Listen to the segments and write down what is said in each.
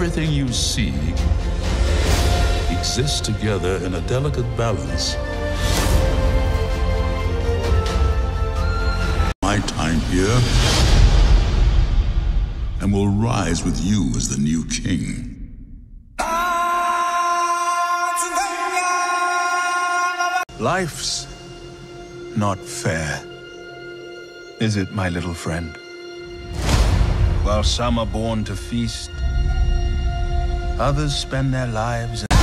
everything you seek exists together in a delicate balance. My time here, and will rise with you as the new king. Life's not fair, is it, my little friend? While some are born to feast, others spend their lives in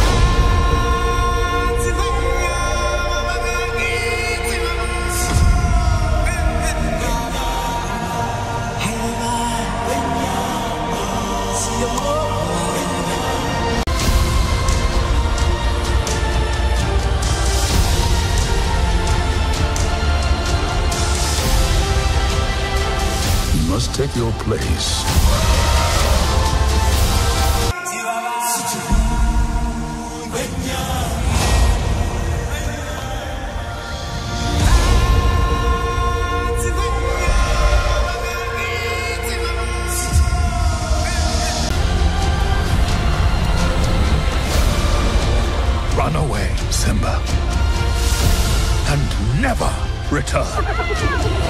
You must take your place. Run away, Simba, and never return.